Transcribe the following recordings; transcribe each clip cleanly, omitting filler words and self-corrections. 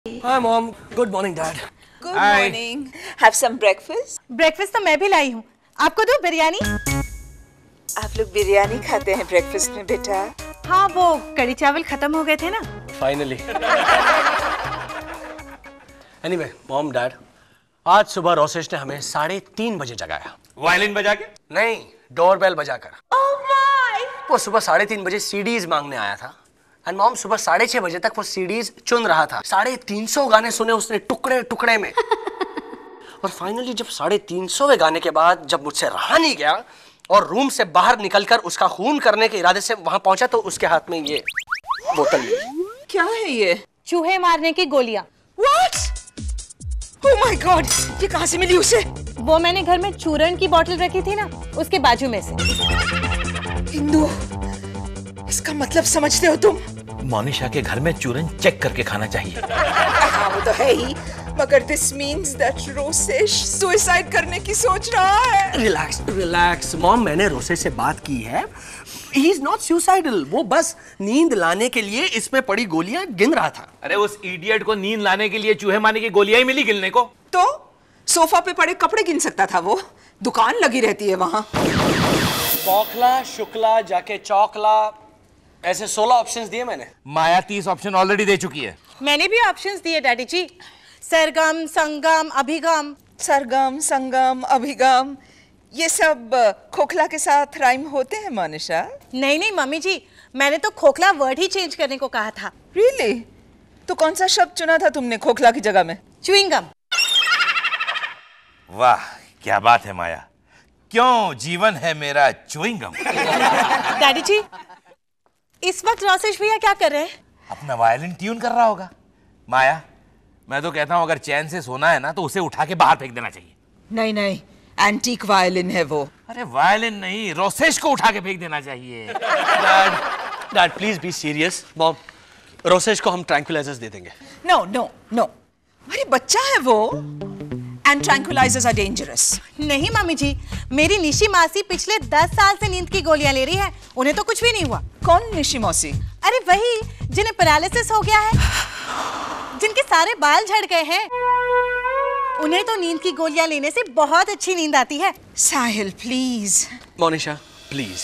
Hi mom. Good morning dad. Good morning. Have some breakfast? Breakfast तो मैं भी लाई हूँ। आपको दूँ बिरयानी? आप लोग बिरयानी खाते हैं ब्रेकफास्ट में बेटा? हाँ, वो कड़ी चावल खत्म हो गए थे ना। Finally. Anyway, mom, dad. आज सुबह रोसेश ने हमें 3:30 बजे जगाया। वायलिन बजा के? नहीं, डोरबेल बजाकर। Oh my! वो सुबह 3:30 बजे सीडीज मांगने आया था। एंड मॉम सुबह 6:30 बजे तक वो सीडीज चुन रहा था। 350 गाने सुने उसने टुकड़े टुकड़े में। और फाइनली जब 350वें गाने के बाद जब मुझसे रहा नहीं गया और रूम से बाहर निकलकर उसका खून करने के इरादे से वहां पहुंचा तो उसके हाथ में ये बोतल मिली। क्या है ये? चूहे मारने की गोलियाँ। What? Oh my God! ये कहाँ से मिली उसे? वो मैंने घर में चूरन की बोतल रखी थी ना, उसके बाजू में से। हिंदू, इसका मतलब समझते हो तुम? मोनिशा के घर में चूरन चेक करके खाना चाहिए। हाँ वो तो है ही, मगर this means that Rosesh suicide करने की सोच रहा है। रिलैक्स रिलैक्स मॉम, मैंने रोसे से बात की है। ही इज नॉट सुसाइडल, वो बस नींद लाने के लिए इसमें पड़ी गोलियां गिन रहा था। अरे उस इडियट को नींद लाने के लिए चूहे मारने की गोलियां ही मिली गिनने को। तो सोफा पे पड़े कपड़े गिन सकता था वो, दुकान लगी रहती है वहाँ। बौखला शुक्ला जाके चौकला, ऐसे 16 ऑप्शंस दिए मैंने। माया 30 ऑप्शन ऑलरेडी दे चुकी है। मैंने भी ऑप्शंस दिए डैडी जी। सरगम, संगम, अभिगम। सरगम, संगम, अभिगम, ये सब खोखला के साथ राइम होते हैं मोनिशा? नहीं नहीं मम्मी जी, मैंने तो खोखला वर्ड ही चेंज करने को कहा था। Really? तो कौन सा शब्द चुना था तुमने खोखला की जगह में? च्युइंगम। वाह क्या बात है माया, क्यों जीवन है मेरा च्युइंगम। डैडी जी, इस वक्त रोसेश भैया क्या कर रहे हैं? अपना वायलिन ट्यून कर रहा होगा। माया, मैं तो कहता हूँ अगर चैन से सोना है ना तो उसे उठा के बाहर फेंक देना चाहिए। नहीं नहीं, एंटीक वायलिन है वो। अरे वायलिन नहीं, रोसेश को उठा के फेंक देना चाहिए। Dad please be serious. Mom, Rosesh को हम ट्रैंक्विलाइजर्स दे देंगे। नो नो नो, अरे बच्चा है वो, एंड ट्रैंक्विलाइजर्स आर डेंजरस। नहीं मम्मी जी, मेरी निशी मासी पिछले 10 साल से नींद की गोलियां ले रही है, उन्हें तो कुछ भी नहीं हुआ। कौन निशी मौसी? अरे वही जिन्हें पैरालिसिस हो गया है, जिनके सारे बाल झड़ गए हैं, उन्हें तो नींद की गोलियां लेने से बहुत अच्छी नींद आती है। Sahil please. Monisha please.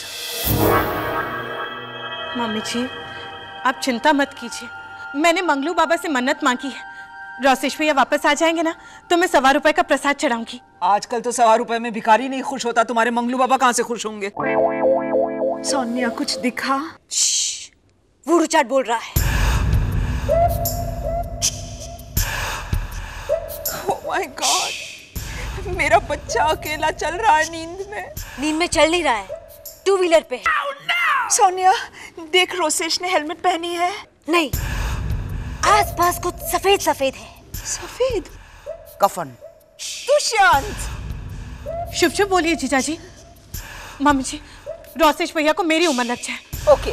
Mummy ji, आप चिंता मत कीजिए, मैंने मंगलू बाबा से मन्नत मांगी है। रोसेश भैया वापस आ जाएंगे ना तो मैं 1.25 रुपए का प्रसाद चढ़ाऊंगी। आजकल तो 1.25 रुपए में भिखारी नहीं खुश होता, तुम्हारे मंगलू बाबा कहाँ से खुश होंगे? सोनिया कुछ दिखा? वो रुचाट बोल रहा है। Oh my God, मेरा बच्चा अकेला चल रहा है नींद में। नींद में चल नहीं रहा है, 2 व्हीलर पे है। सोनिया देख, रोसेश ने हेलमेट पहनी है। नहीं, आसपास कुछ सफेद सफेद है। सफेद? कफन। दुष्यंत। शुभ शुभ बोलिए जीजा जी। मम्मी जी, रोसेश भैया को मेरी उम्र लग जाए। ओके।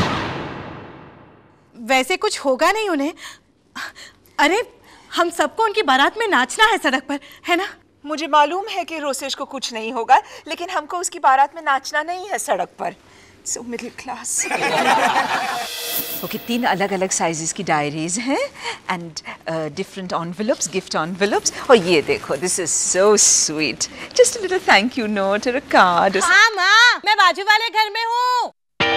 वैसे कुछ होगा नहीं उन्हें। अरे हम सबको उनकी बारात में नाचना है सड़क पर, है ना? मुझे मालूम है कि रोसेश को कुछ नहीं होगा, लेकिन हमको उसकी बारात में नाचना नहीं है सड़क पर। So middle class. ओके, 3 अलग अलग साइजेस की डायरीज हैं and different envelopes, gift envelopes. और ये देखो, this is so sweet, just a little thank you note और अ कार्ड। हाँ माँ, मैं बाजू वाले घर में हूँ।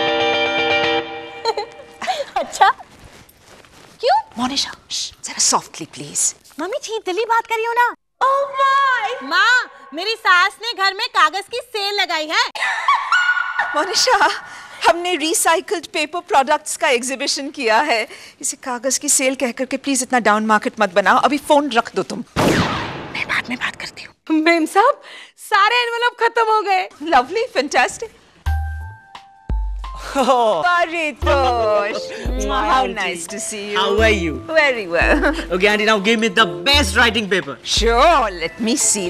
अच्छा क्यों? मोनिशा जरा सॉफ्टली प्लीज। मम्मी जी दिली बात करियो ना। ओह माय माँ, मेरी सास ने घर में कागज की सेल लगाई है। मोनिशा, हमने रिसाइकल्ड पेपर प्रोडक्ट्स का एग्जीबिशन किया है। इसे कागज की सेल कह करके प्लीज इतना डाउन मार्केट मत बनाओ। अभी फोन रख दो तुम, मैं बाद में बात करती हूँ। मेम साहब, सारे एनवेलप खत्म हो गए। Lovely, fantastic. Paritosh, how nice to see you. How are you? Very well. Okay, auntie, now give me the best writing paper. Sure, let me see.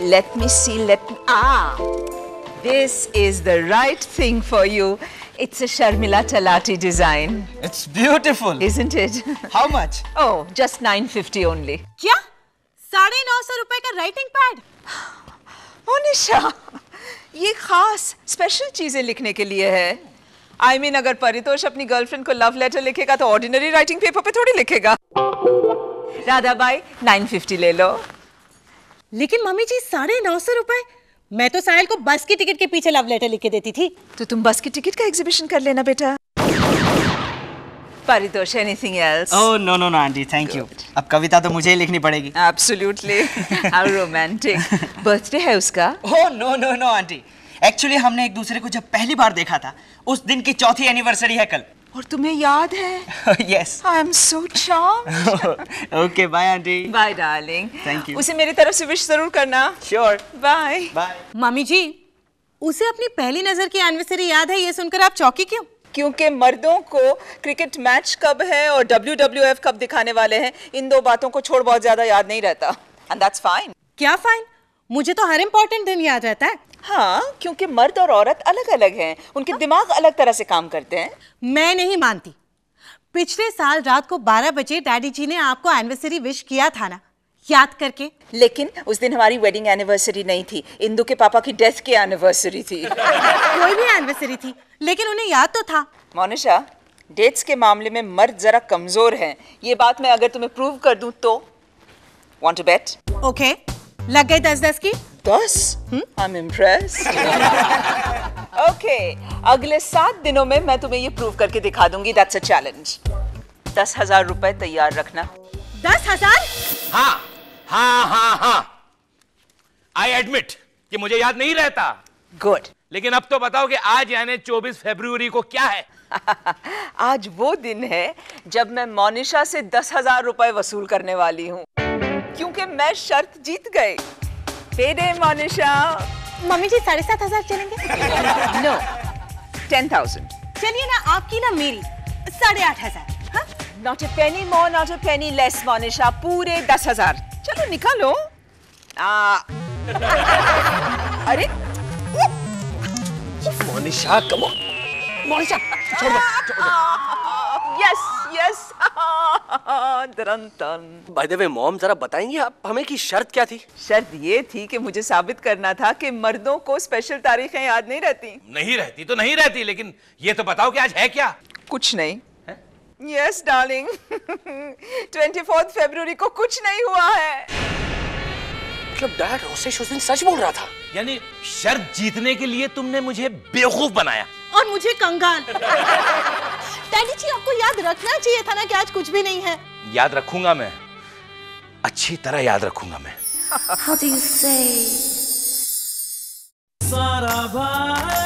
This is the right thing for you. It's a Sharmila Talati design. It's beautiful. Isn't it? How much? Oh, just 950 only. क्या? 950 रुपए का writing pad? Monisha, ये खास special चीजें लिखने के लिए है। I mean, अगर परितोष अपनी गर्लफ्रेंड को लव लेटर लिखेगा तो ऑर्डिनरी राइटिंग पेपर पे थोड़ी लिखेगा। राधा बाई 950 ले लो। लेकिन मम्मी जी 950 रुपए, मैं तो साहिल को बस की टिकट के पीछे लव लेटर लिख के देती थी। तो तुम बस की टिकट का एग्जीबिशन कर लेना बेटा। Paritosh, anything else? Oh no no no aunty, thank you. अब कविता तो मुझे ही लिखनी पड़ेगी। एब्सोल्युटली। How romantic. बर्थडे है उसका? Oh no no no aunty, actually हमने एक दूसरे को जब पहली बार देखा था उस दिन की चौथी एनिवर्सरी है कल। और तुम्हें याद है? Yes. I am so charmed. Okay bye aunty. Bye darling. Thank you. उसे मेरी तरफ से विश जरूर करना। Sure. Bye. Bye. Mummy ji, उसे अपनी पहली नजर की एनिवर्सरी याद है, ये सुनकर आप चौंकी क्यों? क्योंकि मर्दों को क्रिकेट मैच कब है और WWF कब दिखाने वाले हैं, इन दो बातों को छोड़ बहुत ज्यादा याद नहीं रहता। And that's fine. क्या फाइन? मुझे तो हर इम्पोर्टेंट दिन याद रहता है। हाँ, क्योंकि मर्द और औरत अलग अलग हैं, उनके दिमाग अलग तरह से काम करते हैं। मैं नहीं मानती। पिछले साल रात को 12 बजे डैडी जी ने आपको एनिवर्सरी विश किया था ना, याद करके। लेकिन उस दिन हमारी वेडिंग एनिवर्सरी नहीं थी, इंदु के पापा की डेथ की एनिवर्सरी थी। कोई भी एनिवर्सरी थी, लेकिन उन्हें याद तो था। मोनिशा, डेट्स के मामले में मर्द जरा कमजोर हैं। ये बात मैं अगर तुम्हें प्रूव कर दूं तो? Want to bet? ओके, लग गए 10-10 की। 10? I'm impressed. ओके, अगले 7 दिनों में मैं तुम्हें ये प्रूव करके दिखा दूंगी। That's a challenge. 10,000 रुपए तैयार रखना। 10,000? हाँ हाँ हाँ हाँ, आई एडमिट कि मुझे याद नहीं रहता। गुड। लेकिन अब तो बताओ कि आज यानी 24 फरवरी को क्या है? आज वो दिन है जब मैं मोनिशा से 10,000 रुपए वसूल करने वाली हूँ, क्योंकि मैं शर्त जीत गई। पेडे मोनिशा। मम्मी जी 7,500 चलेंगे? नो, 10,000। चलिए ना, आपकी ना मेरी 8,500। हाँ? Not a penny more, not a penny less, Monisha. पूरे 10,000। चलो निकालो। अरे मोनिशा, कम ऑन। मोनिशा, छोड़ दो। Yes yes. By the way mom, जरा बताएंगे आप हमें कि शर्त क्या थी? शर्त ये थी कि मुझे साबित करना था कि मर्दों को स्पेशल तारीखें याद नहीं रहती। नहीं रहती तो नहीं रहती, लेकिन ये तो बताओ कि आज है क्या? कुछ नहीं। यस डार्लिंग, 24 फरवरी को कुछ नहीं हुआ है। मतलब डैड, रोसेश उस दिन सच बोल रहा था? यानी शर्त जीतने के लिए तुमने मुझे बेवकूफ बनाया और मुझे कंगाल। डैडी जी, आपको याद रखना चाहिए था ना कि आज कुछ भी नहीं है। याद रखूंगा मैं, अच्छी तरह याद रखूंगा मैं। How do you say? सारा भाई